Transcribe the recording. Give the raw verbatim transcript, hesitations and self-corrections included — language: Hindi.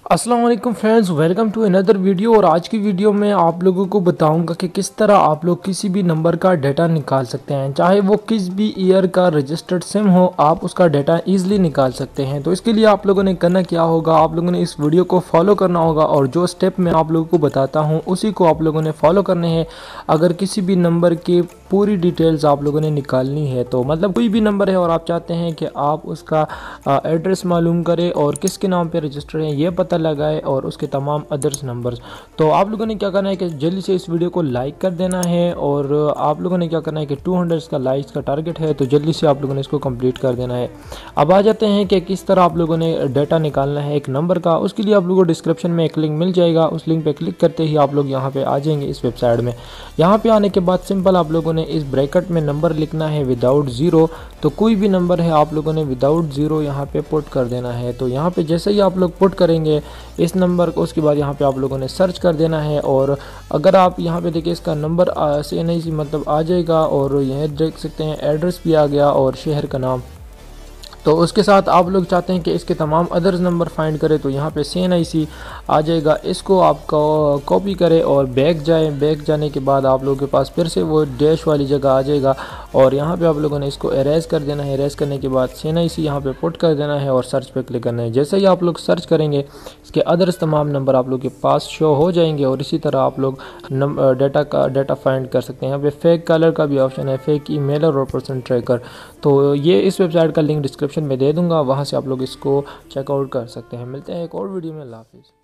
अस्सलाम वालेकुम friends, welcome to another video. और आज की वीडियो में आप लोगों को बताऊंगा कि किस तरह आप लोग किसी भी नंबर का डाटा निकाल सकते हैं, चाहे वो किस भी ईयर का रजिस्टर्ड सिम हो, आप उसका डाटा इजीली निकाल सकते हैं। तो इसके लिए आप लोगों ने करना क्या होगा, आप लोगों ने इस वीडियो को फॉलो करना होगा और जो स्टेप मैं आप लोगों को बताता हूँ उसी को आप लोगों ने फॉलो करने हैं। अगर किसी भी नंबर की पूरी डिटेल्स आप लोगों ने निकालनी है, तो मतलब कोई भी नंबर है और आप चाहते हैं कि आप उसका एड्रेस मालूम करें और किसके नाम पे रजिस्टर है ये पता लगाए और उसके तमाम अदर्स नंबर्स, तो आप लोगों ने क्या करना है कि जल्दी से इस वीडियो को लाइक कर देना है। और आप लोगों ने क्या करना है कि दो सौ का लाइक्स का टारगेट है, तो जल्दी से आप लोगों ने इसको कंप्लीट कर देना है। अब आ जाते हैं कि किस तरह आप लोगों ने डाटा निकालना है एक नंबर का। उसके लिए आप लोगों को डिस्क्रिप्शन में एक लिंक मिल जाएगा, उस लिंक पर क्लिक करते ही आप लोग यहाँ पर आ जाएंगे इस वेबसाइट में। यहाँ पर आने के बाद सिंपल आप लोगों ने इस ब्रैकेट में नंबर लिखना है विदाउट ज़ीरो। तो कोई भी नंबर है आप लोगों ने विदाउट ज़ीरो यहाँ पे पुट कर देना है। तो यहाँ पे जैसे ही आप लोग पुट करेंगे इस नंबर को, उसके बाद यहाँ पे आप लोगों ने सर्च कर देना है। और अगर आप यहाँ पे देखिए इसका नंबर से नहीं सी मतलब आ जाएगा और यह देख सकते हैं एड्रेस भी आ गया और शहर का नाम। तो उसके साथ आप लोग चाहते हैं कि इसके तमाम अदर्स नंबर फाइंड करें, तो यहाँ पे सी एन आई सी आ जाएगा। इसको आप कॉपी करें और बैक जाएं। बैक जाने के बाद आप लोगों के पास फिर से वो डैश वाली जगह आ जाएगा और यहाँ पे आप लोगों ने इसको एरेज कर देना है। एरेज करने के बाद सी एन आई सी यहाँ पे पुट कर देना है और सर्च पे क्लिक करना है। जैसे ही आप लोग सर्च करेंगे इसके अदर्स तमाम नंबर आप लोग के पास शो हो जाएंगे और इसी तरह आप लोग डाटा का डाटा फाइंड कर सकते हैं। यहाँ पे फेक कलर का भी ऑप्शन है, फेक ईमेलर और पर्सन ट्रैकर। तो ये इस वेबसाइट का लिंक डिस्क्रिप्शन में दे दूंगा, वहाँ से आप लोग इसको चेकआउट कर सकते हैं। मिलते हैं एक और वीडियो में। अल्लाह हाफिज़।